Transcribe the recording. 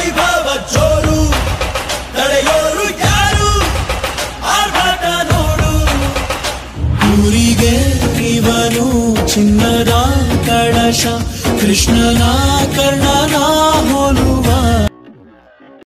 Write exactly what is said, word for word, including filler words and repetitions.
ವೈಭವ ಜೋರು ತಡೆಯೋರು ಯಾರು ಆರ್ಭಟ ನೋಡು ಊರಿಗೆ ಇವನು ಚಿನ್ನದ ಕಳಶ ಕೃಷ್ಣನ ಕರ್ಣನ ಹೋಲು